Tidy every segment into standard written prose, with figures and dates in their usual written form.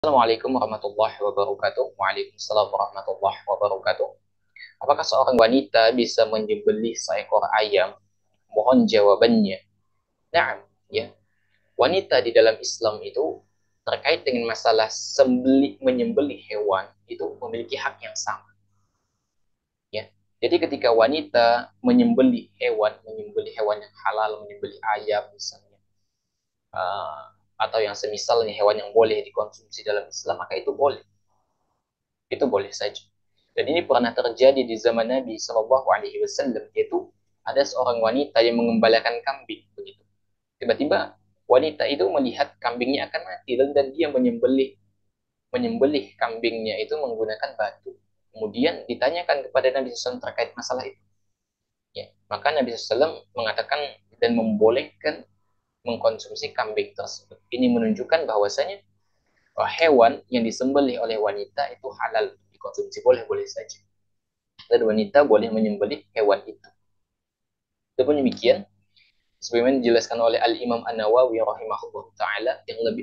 Assalamualaikum warahmatullahi wabarakatuh. Waalaikumsalam warahmatullahi wabarakatuh. Apakah seorang wanita bisa menyembelih seekor ayam? Mohon jawabannya. Nah, ya. Wanita di dalam Islam itu terkait dengan masalah menyembelih hewan itu memiliki hak yang sama, ya. Jadi ketika wanita menyembelih hewan yang halal, menyembelih ayam misalnya, uh, atau yang semisalnya hewan yang boleh dikonsumsi dalam Islam, maka itu boleh saja. Dan ini pernah terjadi di zaman Nabi Shallallahu Alaihi Wasallam, yaitu ada seorang wanita yang mengembalakan kambing begitu. Tiba-tiba wanita itu melihat kambingnya akan mati dan dia menyembelih kambingnya itu menggunakan batu. Kemudian ditanyakan kepada Nabi SAW terkait masalah itu. Ya, maka Nabi SAW mengatakan dan membolehkan mengkonsumsi kambing tersebut. Ini menunjukkan bahwasanya hewan yang disembelih oleh wanita itu halal dikonsumsi, boleh-boleh saja. Dan wanita boleh menyembelih hewan itu. Adapun demikian, sebagaimana dijelaskan oleh Al-Imam An-Nawawi rahimahullah taala,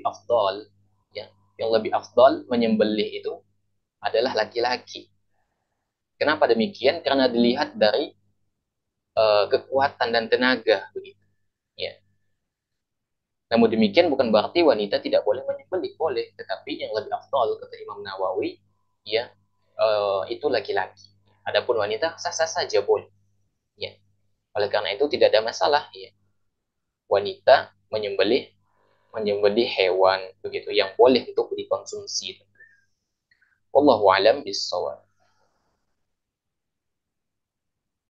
yang lebih afdal menyembelih itu adalah laki-laki. Kenapa demikian? Karena dilihat dari kekuatan dan tenaga begitu. Ya. Namun demikian bukan berarti wanita tidak boleh menyembelih, boleh, tetapi yang lebih afdal kata Imam Nawawi, ya, itu laki-laki. Adapun wanita sah-sah saja boleh. Ya. Oleh karena itu tidak ada masalah, ya. Wanita menyembelih hewan begitu yang boleh untuk dikonsumsi. Wallahu alam bissawab.